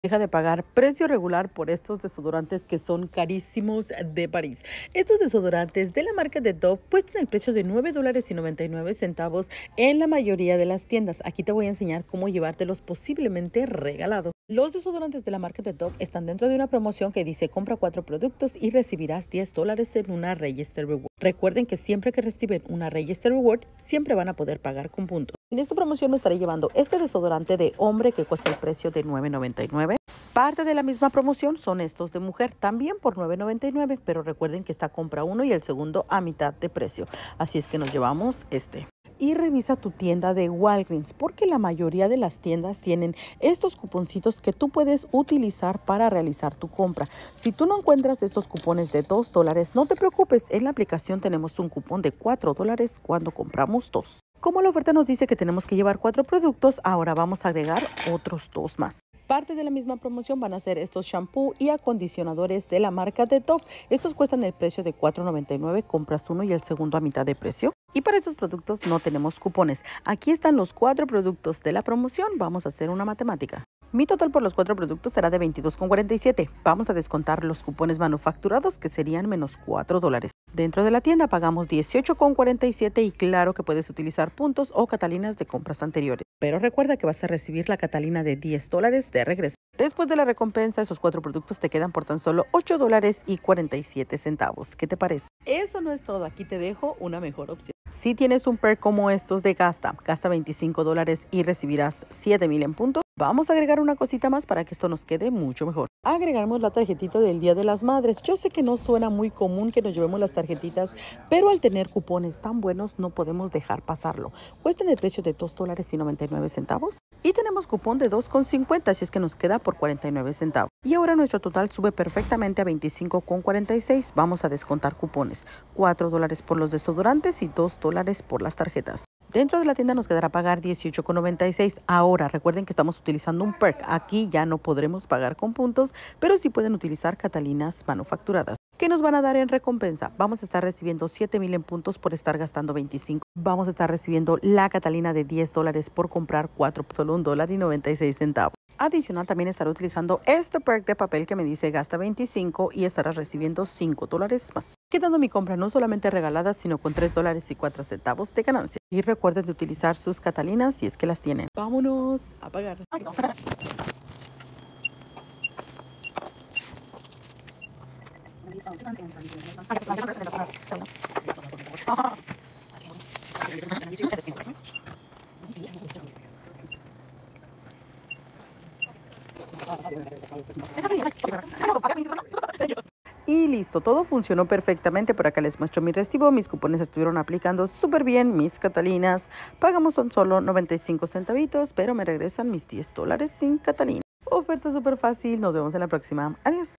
Deja de pagar precio regular por estos desodorantes que son carísimos de París. Estos desodorantes de la marca de Dove cuestan el precio de $9.99 en la mayoría de las tiendas. Aquí te voy a enseñar cómo llevártelos posiblemente regalados. Los desodorantes de la marca de Dove están dentro de una promoción que dice compra 4 productos y recibirás $10 en una Register Reward. Recuerden que siempre que reciben una Register Reward, siempre van a poder pagar con puntos. En esta promoción me estaré llevando este desodorante de hombre que cuesta el precio de $9.99. Parte de la misma promoción son estos de mujer, también por $9.99, pero recuerden que está compra uno y el segundo a mitad de precio. Así es que nos llevamos este. Y revisa tu tienda de Walgreens, porque la mayoría de las tiendas tienen estos cuponcitos que tú puedes utilizar para realizar tu compra. Si tú no encuentras estos cupones de $2, no te preocupes, en la aplicación tenemos un cupón de $4 cuando compramos 2. Como la oferta nos dice que tenemos que llevar 4 productos, ahora vamos a agregar otros 2 más. Parte de la misma promoción van a ser estos shampoo y acondicionadores de la marca de Dove. Estos cuestan el precio de $4.99, compras uno y el segundo a mitad de precio. Y para estos productos no tenemos cupones. Aquí están los 4 productos de la promoción. Vamos a hacer una matemática. Mi total por los 4 productos será de $22.47. Vamos a descontar los cupones manufacturados, que serían menos $4. Dentro de la tienda pagamos $18.47 y claro que puedes utilizar puntos o catalinas de compras anteriores. Pero recuerda que vas a recibir la catalina de $10 de regreso. Después de la recompensa, esos 4 productos te quedan por tan solo $8.47. ¿Qué te parece? Eso no es todo. Aquí te dejo una mejor opción. Si tienes un perk como estos de gasta $25 y recibirás 7,000 en puntos. Vamos a agregar una cosita más para que esto nos quede mucho mejor. Agregamos la tarjetita del Día de las Madres. Yo sé que no suena muy común que nos llevemos las tarjetitas, pero al tener cupones tan buenos no podemos dejar pasarlo. Cuestan el precio de $2.99 y tenemos cupón de $2.50, así es que nos queda por 49 centavos. Y ahora nuestro total sube perfectamente a $25.46. Vamos a descontar cupones. $4 por los desodorantes y $2 por las tarjetas. Dentro de la tienda nos quedará pagar $18.96. Ahora, recuerden que estamos utilizando un perk. Aquí ya no podremos pagar con puntos, pero sí pueden utilizar catalinas manufacturadas. ¿Qué nos van a dar en recompensa? Vamos a estar recibiendo 7,000 en puntos por estar gastando 25. Vamos a estar recibiendo la catalina de $10 por comprar 4, solo $1.96. Adicional, también estaré utilizando este perk de papel que me dice gasta 25 y estarás recibiendo $5 más. Quedando mi compra no solamente regalada, sino con $3.04 de ganancia. Y recuerden de utilizar sus catalinas si es que las tienen. Vámonos a pagar. Y listo, todo funcionó perfectamente. Por acá les muestro mi recibo. Mis cupones estuvieron aplicando súper bien. Mis catalinas pagamos son solo 95 centavitos, pero me regresan mis $10 sin catalina. Oferta súper fácil. Nos vemos en la próxima. Adiós.